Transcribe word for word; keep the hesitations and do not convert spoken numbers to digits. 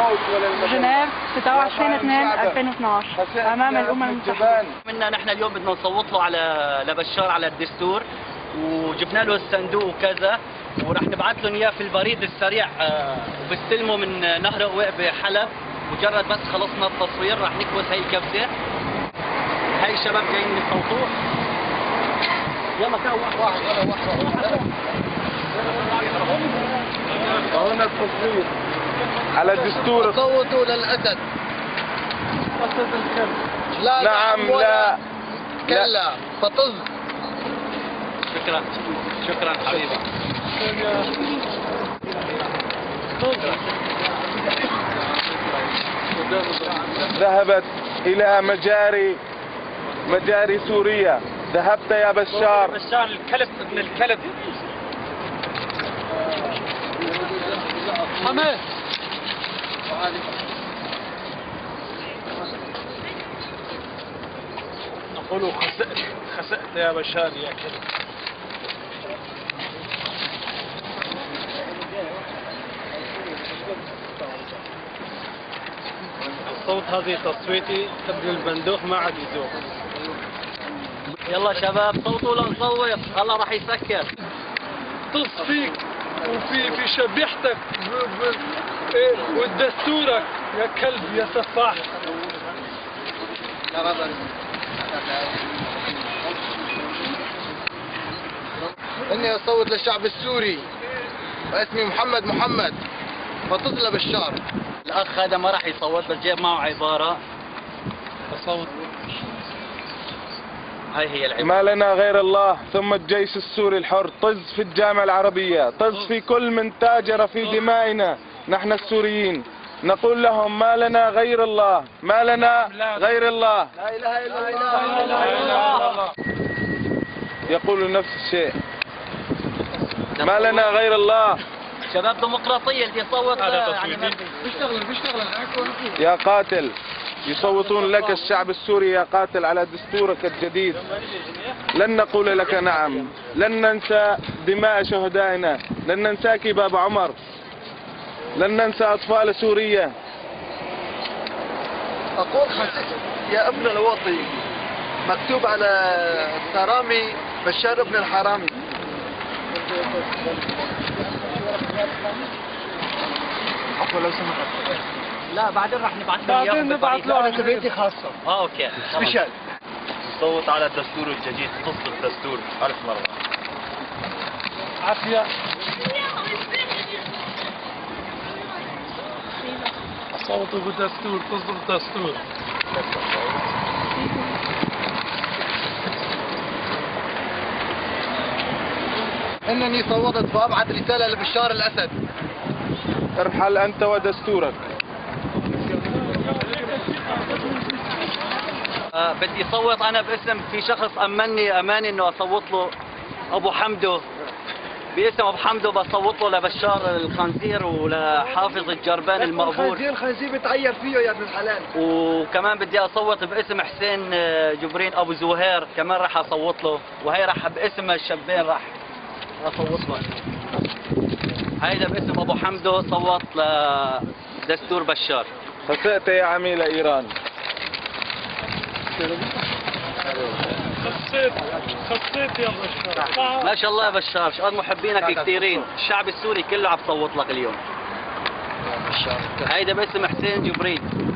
للموت ولا للمجال. جنيف ستة وعشرين اثنين ألفين واثناشر امام الامم المتحده. منا نحن اليوم بدنا نصوت له على لبشار على الدستور، وجبنا له الصندوق وكذا، وراح نبعث لهم اياه في البريد السريع وبستلمه من نهر قويق بحلب. مجرد بس خلصنا التصوير راح نكبس هي الكبسه. هاي الشباب جايين يصوتوا. يلا كان واحد واحد واحد هنا التصوير على الدستور. صوتوا للأسد. أسد الكلب. لا نعم لا كلا فطز. شكرا شكرا حبيبي. ذهبت إلى مجاري مجاري سوريا. ذهبت يا بشار. بشار الكلب ابن الكلب. حماس. نقول خسأت خسأت يا بشار يا كلب. الصوت هذه تصويتي. ابن البندوق ما عاد يذوق. يلا شباب صوتوا لنصوت. الله راح يسكر. طص فيك وفي في شبيحتك إيه ودستورك يا كلب يا سفاح. اني اصوت للشعب السوري واسمي محمد محمد فطز لبشار. الاخ هذا ما راح يصوت بس جايب معه عباره. صوت. هاي هي العباره. ما لنا غير الله ثم الجيش السوري الحر. طز في الجامعة العربية، طز في كل من تاجر في دمائنا نحن السوريين. نقول لهم ما لنا غير الله، ما لنا غير الله. لا اله الا الله. يقول نفس الشيء. ما لنا غير الله. شباب ديمقراطية اللي يصوت يعني بيشتغل بيشتغل يا قاتل يصوتون لك الشعب السوري يا قاتل على دستورك الجديد. لن نقول لك نعم، لن ننسى دماء شهدائنا، لن ننساك باب عمر، لن ننسى أطفال سوريا. اقول خسئت يا ابن الوطي مكتوب على الترامي بشار ابن الحرامي. عفوا لو سمحت. لا بعدين راح نبعث له اياه. بعدين نبعث له. انا تبعتي خاصة. اه اوكي سبيشال. صوت على الدستور الجديد. طز الدستور ألف مرة. عافية. صوتوا بالدستور. طز الدستور. انني صوتت وابعث رسالة لبشار الاسد. ارحل أنت ودستورك. آه بدي صوت انا باسم في شخص امني اماني انه اصوت له ابو حمدو. باسم ابو حمدو بصوت له لبشار الخنزير ولحافظ الجربان المقبور. الخنزير الخنزير بتعير فيه يا ابن الحلال. وكمان بدي اصوت باسم حسين جبرين ابو زهير كمان راح اصوت له. وهي راح باسم الشابين راح اصوت له. هيدا باسم ابو حمدو صوت لدستور بشار. خسأت يا عميل إيران. خسيت خسيت يا بشار. ما شاء الله يا بشار شقد محبينك كثيرين. الشعب السوري كله عم صوت لك اليوم. هيدا باسم حسين جبرين.